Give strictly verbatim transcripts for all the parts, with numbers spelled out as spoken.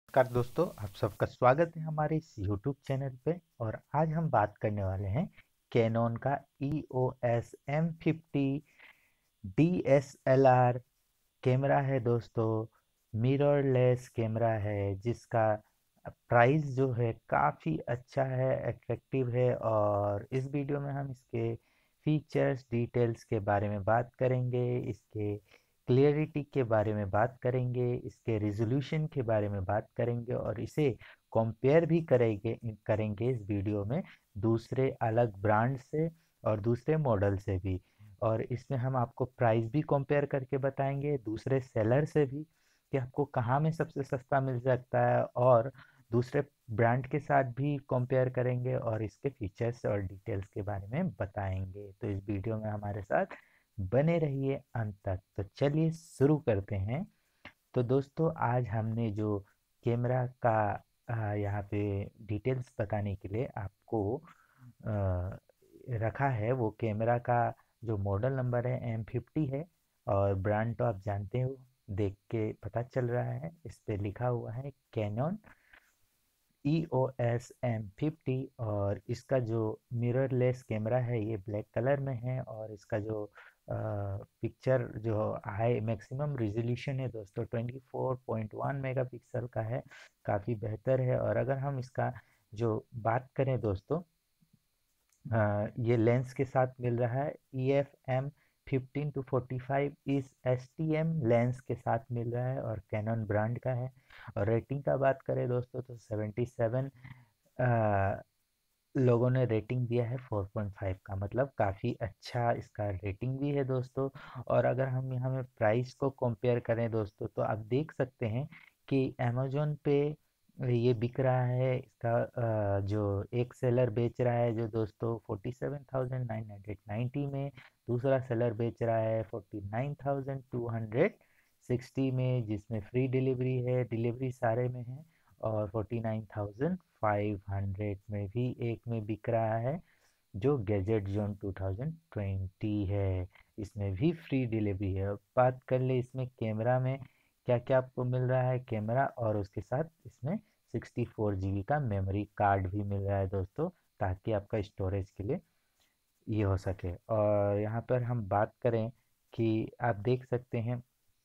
नमस्कार दोस्तों, आप सबका स्वागत है हमारे इस यूट्यूब चैनल पे। और आज हम बात करने वाले हैं कैनन का E O S M fifty D S L R camera है दोस्तों। मिररलेस कैमरा है जिसका प्राइस जो है काफ़ी अच्छा है, अट्रैक्टिव है। और इस वीडियो में हम इसके फीचर्स डिटेल्स के बारे में बात करेंगे, इसके क्लियरिटी के बारे में बात करेंगे, इसके रिजोल्यूशन के बारे में बात करेंगे और इसे कंपेयर भी करेंगे करेंगे इस वीडियो में दूसरे अलग ब्रांड से और दूसरे मॉडल से भी। और इसमें हम आपको प्राइस भी कंपेयर करके बताएंगे दूसरे सेलर से भी कि आपको कहाँ में सबसे सस्ता मिल सकता है, और दूसरे ब्रांड के साथ भी कंपेयर करेंगे और इसके फीचर्स और डिटेल्स के बारे में बताएंगे। तो इस वीडियो में हमारे साथ बने रहिए अंत तक। तो चलिए शुरू करते हैं। तो दोस्तों, आज हमने जो कैमरा का आ, यहाँ पे डिटेल्स बताने के लिए आपको आ, रखा है, वो कैमरा का जो मॉडल नंबर है एम फिफ्टी है। और ब्रांड तो आप जानते हो, देख के पता चल रहा है, इस पे लिखा हुआ है Canon E O S M fifty. और इसका जो मिररलेस कैमरा है ये ब्लैक कलर में है। और इसका जो पिक्चर जो हाई मैक्सिमम रिजोल्यूशन है दोस्तों twenty four point one megapixel का है, काफ़ी बेहतर है। और अगर हम इसका जो बात करें दोस्तों, अ, ये लेंस के साथ मिल रहा है E F M fifteen to forty five इस एस टी एम लेंस के साथ मिल रहा है और कैनन ब्रांड का है। और रेटिंग का बात करें दोस्तों तो सेवेंटी सेवन लोगों ने रेटिंग दिया है फोर पॉइंट फाइव का, मतलब काफ़ी अच्छा इसका रेटिंग भी है दोस्तों। और अगर हम यहाँ में प्राइस को कंपेयर करें दोस्तों तो आप देख सकते हैं कि अमेजोन पे ये बिक रहा है। इसका अ, जो एक सेलर बेच रहा है जो दोस्तों forty seven thousand nine hundred ninety में, दूसरा सेलर बेच रहा है forty nine thousand two hundred sixty में, जिसमें फ्री डिलीवरी है, डिलीवरी सारे में है। और forty nine thousand five hundred में भी एक में बिक रहा है जो gadget zone two thousand twenty है, इसमें भी फ्री डिलीवरी है। अब बात कर ले इसमें कैमरा में क्या क्या आपको मिल रहा है कैमरा, और उसके साथ इसमें सिक्सटी फोर जी बी का मेमोरी कार्ड भी मिल रहा है दोस्तों, ताकि आपका स्टोरेज के लिए ये हो सके। और यहाँ पर हम बात करें कि आप देख सकते हैं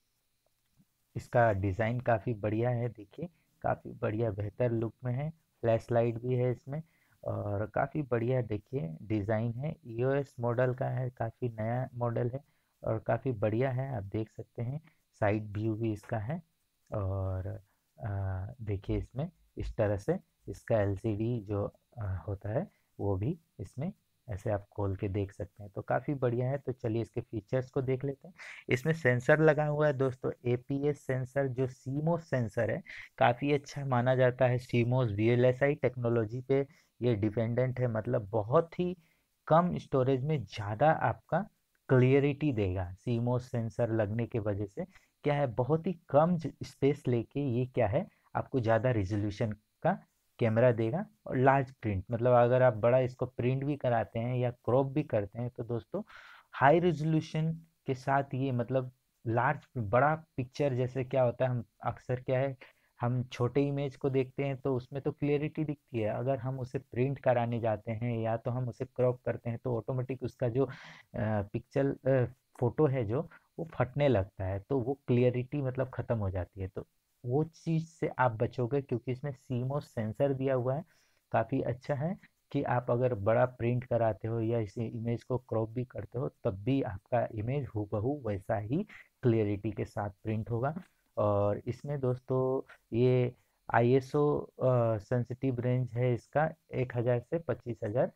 इसका डिज़ाइन काफ़ी बढ़िया है, देखिए काफ़ी बढ़िया बेहतर लुक में है। फ्लैश लाइट भी है इसमें और काफ़ी बढ़िया देखिए डिज़ाइन है। ई ओ एस मॉडल का है, काफ़ी नया मॉडल है और काफ़ी बढ़िया है, आप देख सकते हैं। साइड व्यू भी इसका है। और आ, देखिए इसमें इस तरह से इसका एल सी डी जो आ, होता है वो भी इसमें ऐसे आप खोल के देख सकते हैं, तो काफ़ी बढ़िया है। तो चलिए इसके फीचर्स को देख लेते हैं। इसमें सेंसर लगा हुआ है दोस्तों, ए पी एस सेंसर जो सी मोस सेंसर है, काफ़ी अच्छा माना जाता है। CMOS V L S I technology पे ये डिपेंडेंट है, मतलब बहुत ही कम स्टोरेज में ज़्यादा आपका क्लियरिटी देगा। सी मोस सेंसर लगने के वजह से क्या है, बहुत ही कम स्पेस लेके ये क्या है आपको ज़्यादा रिजोल्यूशन का कैमरा देगा। और लार्ज प्रिंट, मतलब अगर आप बड़ा इसको प्रिंट भी कराते हैं या क्रॉप भी करते हैं तो दोस्तों हाई रेजोल्यूशन के साथ ये, मतलब लार्ज बड़ा पिक्चर, जैसे क्या होता है हम अक्सर क्या है हम छोटे इमेज को देखते हैं तो उसमें तो क्लियरिटी दिखती है, अगर हम उसे प्रिंट कराने जाते हैं या तो हम उसे क्रॉप करते हैं तो ऑटोमेटिक उसका जो पिक्चर फोटो है जो वो फटने लगता है, तो वो क्लियरिटी मतलब ख़त्म हो जाती है। तो वो चीज़ से आप बचोगे क्योंकि इसमें सी मोस सेंसर दिया हुआ है, काफ़ी अच्छा है कि आप अगर बड़ा प्रिंट कराते हो या इस इमेज को क्रॉप भी करते हो तब भी आपका इमेज हूबहू वैसा ही क्लियरिटी के साथ प्रिंट होगा। और इसमें दोस्तों ये I S O sensitive range है इसका एक हज़ार से पच्चीस हज़ार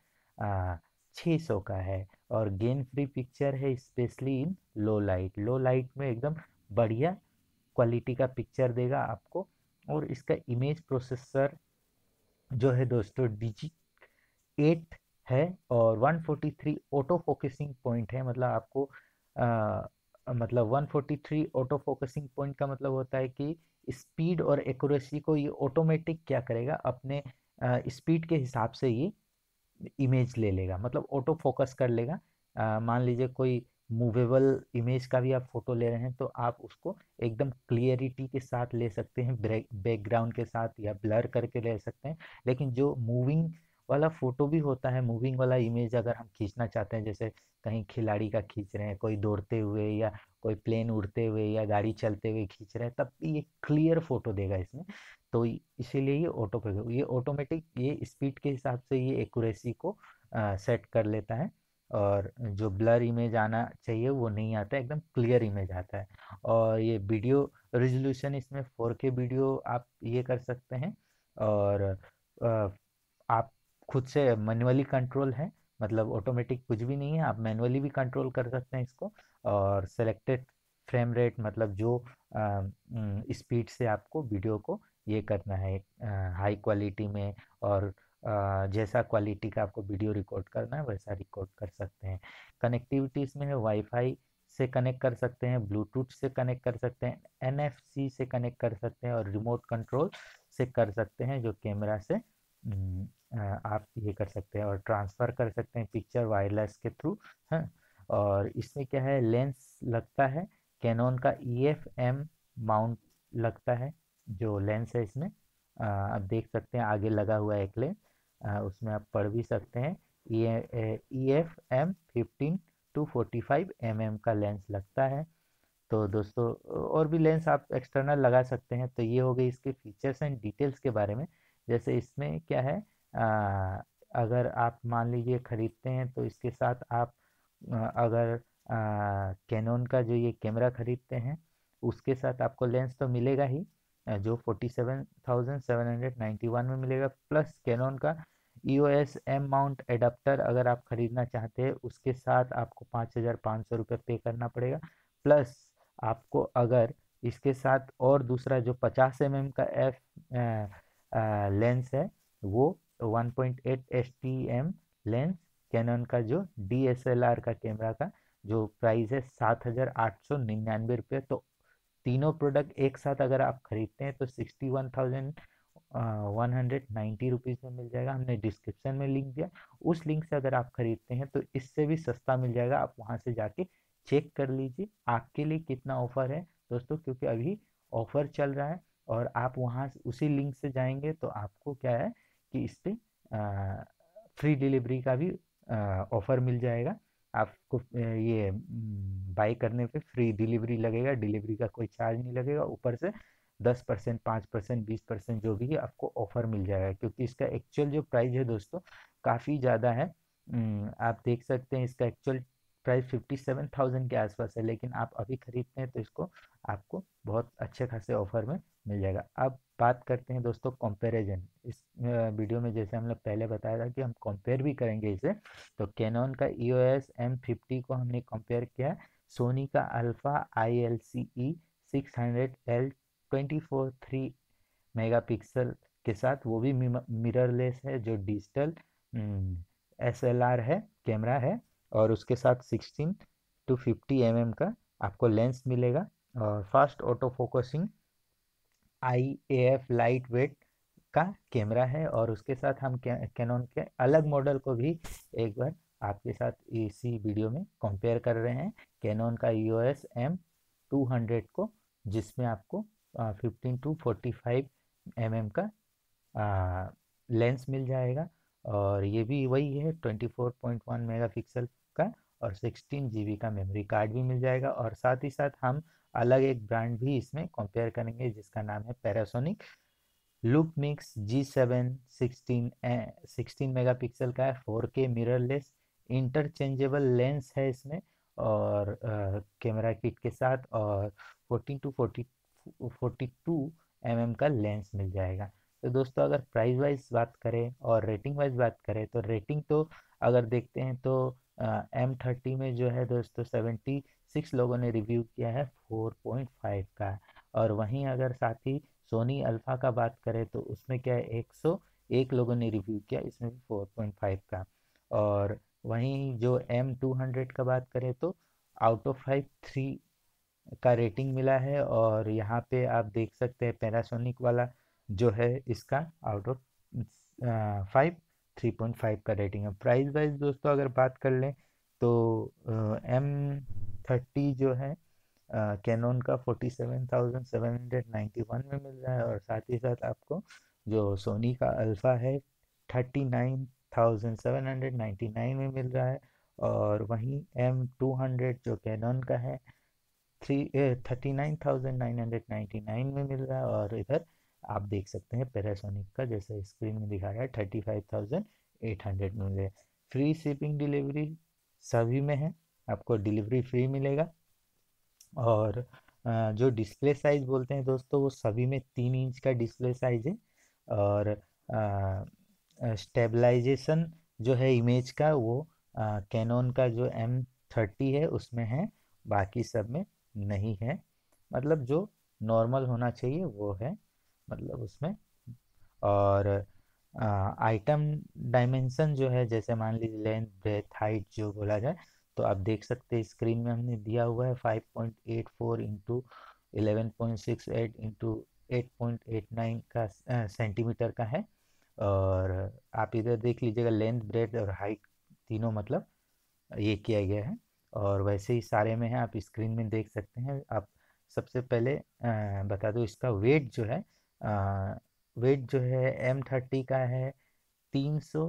छः सौ का है। और गेन फ्री पिक्चर है, specially in low light, low light में एकदम बढ़िया क्वालिटी का पिक्चर देगा आपको। और इसका इमेज प्रोसेसर जो है दोस्तों डिजी एट है और one forty three auto focusing point है, मतलब आपको आ, मतलब one forty three auto focusing point का मतलब होता है कि स्पीड और एक्यूरेसी को ये ऑटोमेटिक क्या करेगा, अपने स्पीड के हिसाब से ये इमेज ले लेगा, मतलब ऑटो फोकस कर लेगा। आ, मान लीजिए कोई मूवेबल इमेज का भी आप फोटो ले रहे हैं तो आप उसको एकदम क्लियरिटी के साथ ले सकते हैं, बैकग्राउंड के साथ या ब्लर करके ले सकते हैं। लेकिन जो मूविंग वाला फोटो भी होता है, मूविंग वाला इमेज अगर हम खींचना चाहते हैं, जैसे कहीं खिलाड़ी का खींच रहे हैं, कोई दौड़ते हुए या कोई प्लेन उड़ते हुए या गाड़ी चलते हुए खींच रहे हैं, तब भी ये क्लियर फोटो देगा इसमें। तो इसीलिए ये ऑटो ये ऑटोमेटिक ये स्पीड के हिसाब से ये एक्यूरेसी को सेट कर लेता है, और जो ब्लर इमेज आना चाहिए वो नहीं आता है, एकदम क्लियर इमेज आता है। और ये वीडियो रेजोल्यूशन इसमें फोर के वीडियो आप ये कर सकते हैं। और अ, आप खुद से मैनुअली कंट्रोल है, मतलब ऑटोमेटिक कुछ भी नहीं है, आप मैनुअली भी कंट्रोल कर सकते हैं इसको। और सेलेक्टेड फ्रेम रेट, मतलब जो स्पीड से आपको वीडियो को ये करना है हाई क्वालिटी में, और अ, जैसा क्वालिटी का आपको वीडियो रिकॉर्ड करना है वैसा रिकॉर्ड कर सकते हैं। कनेक्टिविटी इसमें है, वाईफाई से कनेक्ट कर सकते हैं, ब्लूटूथ से कनेक्ट कर सकते हैं, एनएफसी से कनेक्ट कर सकते हैं, और रिमोट कंट्रोल से कर सकते हैं, जो कैमरा से हम्म, अ, आप ये कर सकते हैं और ट्रांसफ़र कर सकते हैं पिक्चर वायरलेस के थ्रू। हाँ, और इसमें क्या है, लेंस लगता है कैनन का ई एफ एम माउंट लगता है, जो लेंस है इसमें अ, आप देख सकते हैं आगे लगा हुआ है एक लेंस, अ, उसमें आप पढ़ भी सकते हैं। E F M fifteen to forty five M M का लेंस लगता है। तो दोस्तों और भी लेंस आप एक्सटर्नल लगा सकते हैं। तो ये हो गई इसके फीचर्स एंड डिटेल्स के बारे में। जैसे इसमें क्या है, आ, अगर आप मान लीजिए ख़रीदते हैं तो इसके साथ आप आ, अगर कैनन का जो ये कैमरा ख़रीदते हैं उसके साथ आपको लेंस तो मिलेगा ही, आ, जो forty seven thousand seven hundred ninety one में मिलेगा, प्लस कैनन का E O S M mount adapter अगर आप ख़रीदना चाहते हैं उसके साथ आपको पाँच हज़ार पाँच सौ रुपये पे करना पड़ेगा। प्लस आपको अगर इसके साथ और दूसरा जो पचास एम एम का एफ लेंस है, वो one point eight S T M lens Canon का जो डी एस एल आर का कैमरा का जो प्राइस है सात हज़ार आठ सौ निन्यानवे रुपये। तो तीनों प्रोडक्ट एक साथ अगर आप खरीदते हैं तो sixty one thousand one hundred ninety rupees में मिल जाएगा। हमने डिस्क्रिप्शन में लिंक दिया, उस लिंक से अगर आप खरीदते हैं तो इससे भी सस्ता मिल जाएगा। आप वहाँ से जाके चेक कर लीजिए आपके लिए कितना ऑफर है दोस्तों, क्योंकि अभी ऑफर चल रहा है, और आप वहाँ उसी लिंक से जाएंगे तो आपको क्या है कि इस पे फ्री डिलीवरी का भी ऑफर मिल जाएगा। आपको अ, ये बाई करने पे फ्री डिलीवरी लगेगा, डिलीवरी का कोई चार्ज नहीं लगेगा, ऊपर से दस परसेंट, पाँच परसेंट, बीस परसेंट जो भी है आपको ऑफर मिल जाएगा, क्योंकि इसका एक्चुअल जो प्राइस है दोस्तों काफ़ी ज़्यादा है। अम, आप देख सकते हैं इसका actual price fifty seven thousand के आसपास है, लेकिन आप अभी खरीदते हैं तो इसको आपको बहुत अच्छे खासे ऑफर में मिल जाएगा। अब बात करते हैं दोस्तों कंपैरिजन। इस अ, वीडियो में जैसे हमने पहले बताया था कि हम कंपेयर भी करेंगे इसे, तो कैनन का E O S M fifty को हमने कंपेयर किया सोनी का alpha I L C E six hundred L twenty four three megapixel के साथ, वो भी मिररलेस है, जो डिजिटल एस एल आर है, कैमरा है, और उसके साथ sixteen to fifty M M का आपको लेंस मिलेगा, और fast auto focusing I A F light weight का कैमरा है। और उसके साथ हम कैनन के अलग मॉडल को भी एक बार आपके साथ इसी वीडियो में कंपेयर कर रहे हैं, कैनन का E O S M two hundred को, जिसमें आपको fifteen to forty five M M का लेंस मिल जाएगा, और ये भी वही है twenty four point one megapixel का, और सिक्सटीन जी बी का मेमोरी कार्ड भी मिल जाएगा। और साथ ही साथ हम अलग एक ब्रांड भी इसमें कंपेयर करेंगे जिसका नाम है Panasonic Lumix G seven sixteen sixteen megapixel का है, फोर के मिररलेस इंटरचेंजेबल लेंस है इसमें, और कैमरा किट के साथ, और fourteen to forty forty two M M का लेंस मिल जाएगा। तो दोस्तों अगर प्राइस वाइज बात करें और रेटिंग वाइज बात करें तो रेटिंग तो अगर देखते हैं तो एम थर्टी में जो है दोस्तों सेवेंटी सिक्स लोगों ने रिव्यू किया है फोर पॉइंट फाइव का, और वहीं अगर साथ ही सोनी अल्फा का बात करें तो उसमें क्या है एक सौ एक लोगों ने रिव्यू किया, इसमें भी फोर पॉइंट फाइव का। और वहीं जो एम टू हंड्रेड का बात करें तो आउट ऑफ फाइव थ्री का रेटिंग मिला है, और यहाँ पे आप देख सकते हैं पैनासोनिक वाला जो है इसका out of five three point five का रेटिंग है। प्राइस वाइज दोस्तों अगर बात कर लें तो एम थर्टी जो है कैनन का forty seven thousand seven hundred ninety one में मिल रहा है, और साथ ही साथ आपको जो सोनी का अल्फ़ा है thirty nine thousand seven hundred ninety nine में मिल रहा है। और वहीं एम टू हंड्रेड जो कैनन का है three thirty nine thousand nine hundred ninety nine में मिल रहा है। और इधर आप देख सकते हैं पैनासोनिक का, जैसे स्क्रीन में दिखा रहा है, thirty five thousand eight hundred में मिल रहा है। फ्री शिपिंग डिलीवरी सभी में है, आपको डिलीवरी फ्री मिलेगा। और अ, जो डिस्प्ले साइज बोलते हैं दोस्तों, वो सभी में तीन इंच का डिस्प्ले साइज है। और स्टेबलाइजेशन जो है इमेज का, वो कैनन का जो एम थर्टी है उसमें है, बाकी सब में नहीं है। मतलब जो नॉर्मल होना चाहिए वो है, मतलब उसमें। और आइटम डायमेंशन जो है, जैसे मान लीजिए लेंथ ब्रेथ हाइट जो बोला जाए, तो आप देख सकते हैं स्क्रीन में हमने दिया हुआ है five point eight four into eleven point six eight into eight point eight nine का सेंटीमीटर का है। और आप इधर देख लीजिएगा लेंथ ब्रेथ और हाइट तीनों मतलब ये किया गया है। और वैसे ही सारे में है, आप स्क्रीन में देख सकते हैं। आप सबसे पहले अ, बता दो इसका वेट जो है, वेट जो है एम थर्टी का है तीन सौ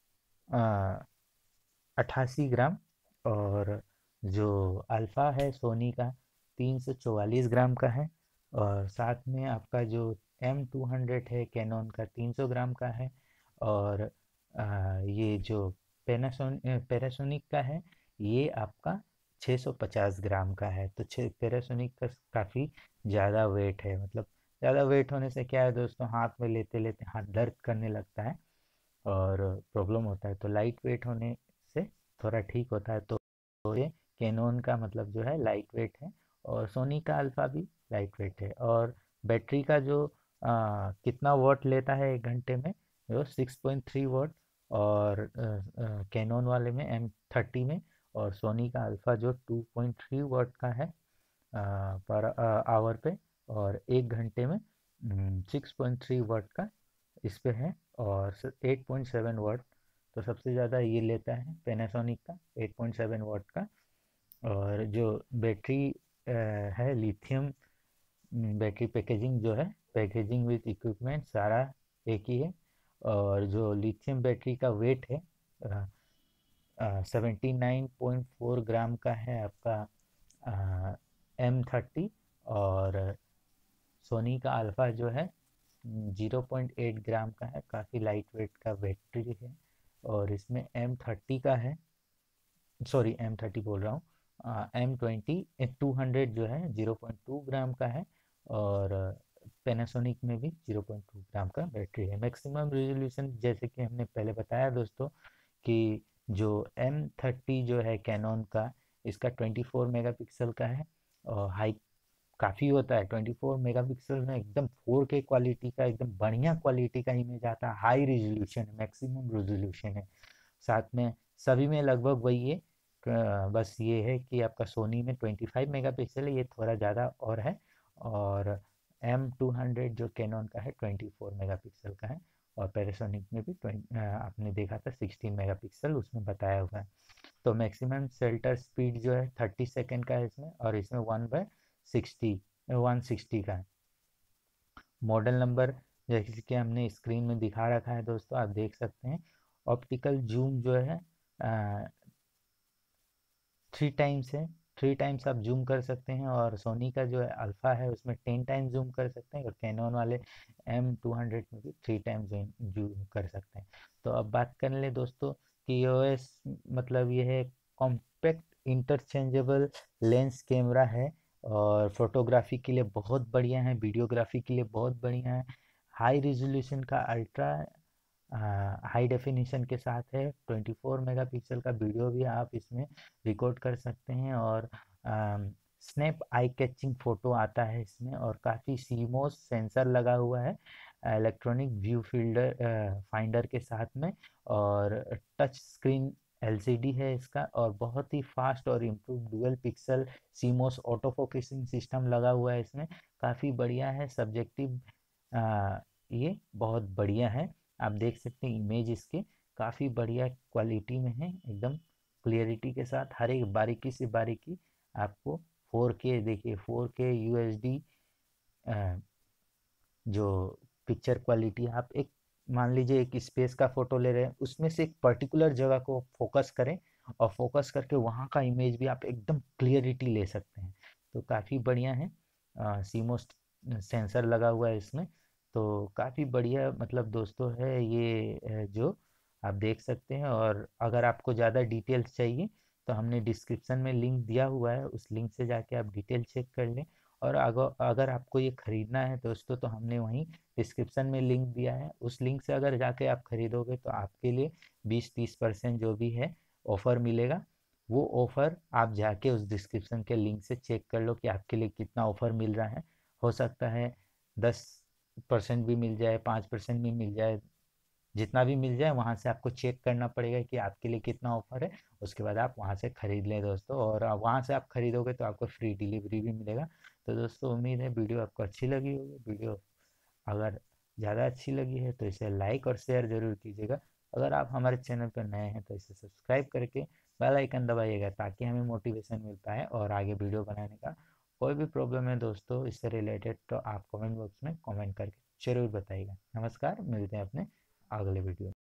अट्ठासी ग्राम। और जो अल्फ़ा है सोनी का तीन सौ चौवालीस ग्राम का है। और साथ में आपका जो एम टू हंड्रेड है कैनन का तीन सौ ग्राम का है। और आ, ये जो पैनासोन पैनासोनिक का है, ये आपका छः सौ पचास ग्राम का है। तो छः पैनासोनिक का काफ़ी ज़्यादा वेट है। मतलब ज़्यादा वेट होने से क्या है दोस्तों, हाथ में लेते लेते हाथ दर्द करने लगता है और प्रॉब्लम होता है। तो लाइट वेट होने से थोड़ा ठीक होता है। तो ये कैनन का मतलब जो है लाइट वेट है, और सोनी का अल्फ़ा भी लाइट वेट है। और बैटरी का जो आ, कितना वॉट लेता है एक घंटे में, जो सिक्स पॉइंट थ्री वॉट। और कैनन वाले में एम थर्टी में, और सोनी का अल्फ़ा जो टू पॉइंट थ्री वॉट का है पर आवर पे, और एक घंटे में सिक्स पॉइंट थ्री वॉट का इस पे है। और एट पॉइंट सेवन वाट, तो सबसे ज़्यादा ये लेता है पैनासोनिक का एट पॉइंट सेवन वाट का। और जो बैटरी है लिथियम बैटरी पैकेजिंग जो है, पैकेजिंग विद इक्विपमेंट सारा एक ही है। और जो लिथियम बैटरी का वेट है seventy nine point four gram का है आपका एम थर्टी। और सोनी का अल्फ़ा जो है ज़ीरो पॉइंट एट ग्राम का है, काफ़ी लाइट वेट का बैटरी है। और इसमें एम थर्टी का है, सॉरी एम थर्टी बोल रहा हूँ, एम ट्वेंटी टू हंड्रेड जो है ज़ीरो पॉइंट टू ग्राम का है। और पैनासोनिक में भी ज़ीरो पॉइंट टू ग्राम का बैटरी है। मैक्सिमम रेजोल्यूशन जैसे कि हमने पहले बताया दोस्तों, कि जो एम थर्टी जो है कैनन का, इसका ट्वेंटी फोर मेगापिक्सल का है। और हाई काफ़ी होता है, ट्वेंटी फोर मेगापिक्सल में एकदम फोर के क्वालिटी का, एकदम बढ़िया क्वालिटी का इमेज आता है। हाई रेजोल्यूशन, मैक्सिमम रेजोल्यूशन है। साथ में सभी में लगभग वही है, बस ये है कि आपका सोनी में ट्वेंटी फाइव मेगापिक्सल है, ये थोड़ा ज़्यादा और है। और एम टू हंड्रेड जो कैनन का है ट्वेंटी फोर मेगापिक्सल का है। और पैनासोनिक में भी ट्वेंटी आपने देखा था सिक्सटीन मेगापिक्सल उसमें बताया हुआ है। तो मैक्सिमम शटर स्पीड जो है थर्टी सेकेंड का है इसमें, और इसमें one by sixty one sixty का है। मॉडल नंबर जैसे कि हमने स्क्रीन में दिखा रखा है दोस्तों, आप देख सकते हैं। ऑप्टिकल जूम जो है थ्री टाइम्स है, थ्री टाइम्स आप जूम कर सकते हैं। और सोनी का जो है अल्फ़ा है उसमें टेन टाइम्स जूम कर सकते हैं। और कैनन वाले एम टू हंड्रेड में भी थ्री टाइम्स जूम कर सकते हैं। तो अब बात कर ले दोस्तों कि ई ओ एस मतलब ये है कॉम्पैक्ट इंटरचेंजेबल लेंस कैमरा है। और फोटोग्राफी के लिए बहुत बढ़िया है, वीडियोग्राफी के लिए बहुत बढ़िया है। हाई रिजोल्यूशन का अल्ट्रा हाई डेफिनेशन के साथ है। ट्वेंटी फोर मेगापिक्सल का वीडियो भी आप इसमें रिकॉर्ड कर सकते हैं। और स्नैप आई कैचिंग फ़ोटो आता है इसमें। और काफ़ी सीमोस सेंसर लगा हुआ है इलेक्ट्रॉनिक व्यू फील्डर फाइंडर के साथ में। और touch screen L C D है इसका। और बहुत ही फास्ट और improve dual pixel CMOS auto focusing system लगा हुआ है इसमें। काफ़ी बढ़िया है, सब्जेक्टिव ये बहुत बढ़िया है। आप देख सकते हैं इमेज इसके काफ़ी बढ़िया क्वालिटी में है, एकदम क्लियरिटी के साथ हर एक बारीकी से बारीकी आपको फोर के, देखिए four K U H D जो पिक्चर क्वालिटी, आप एक मान लीजिए एक स्पेस का फोटो ले रहे हैं, उसमें से एक पर्टिकुलर जगह को फोकस करें और फोकस करके वहाँ का इमेज भी आप एकदम क्लियरिटी ले सकते हैं। तो काफ़ी बढ़िया है, सीमोस सेंसर लगा हुआ है इसमें, तो काफ़ी बढ़िया मतलब दोस्तों है ये, अ, जो आप देख सकते हैं। और अगर आपको ज़्यादा डिटेल्स चाहिए तो हमने डिस्क्रिप्शन में लिंक दिया हुआ है, उस लिंक से जाके आप डिटेल चेक कर लें। और अगर अगर आपको ये ख़रीदना है दोस्तों तो हमने वहीं डिस्क्रिप्शन में लिंक दिया है, उस लिंक से अगर जाके आप ख़रीदोगे तो आपके लिए बीस तीस परसेंट जो भी है ऑफ़र मिलेगा। वो ऑफ़र आप जाके उस डिस्क्रिप्शन के लिंक से चेक कर लो कि आपके लिए कितना ऑफ़र मिल रहा है। हो सकता है दस परसेंट भी मिल जाए, पाँच परसेंट भी मिल जाए, जितना भी मिल जाए वहाँ से आपको चेक करना पड़ेगा कि आपके लिए कितना ऑफर है, उसके बाद आप वहाँ से ख़रीद लें दोस्तों। और आप वहाँ से आप ख़रीदोगे तो आपको फ्री डिलीवरी भी मिलेगा। तो दोस्तों उम्मीद है वीडियो आपको अच्छी लगी होगी। वीडियो अगर ज़्यादा अच्छी लगी है तो इसे लाइक और शेयर ज़रूर कीजिएगा। अगर आप हमारे चैनल पर नए हैं तो इसे सब्सक्राइब करके बेल आइकन दबाइएगा ताकि हमें मोटिवेशन मिल पाए और आगे वीडियो बनाने का। कोई भी प्रॉब्लम है दोस्तों इससे रिलेटेड तो आप कमेंट बॉक्स में कमेंट करके ज़रूर बताइएगा। नमस्कार, मिलते हैं अपने अगले वीडियो में।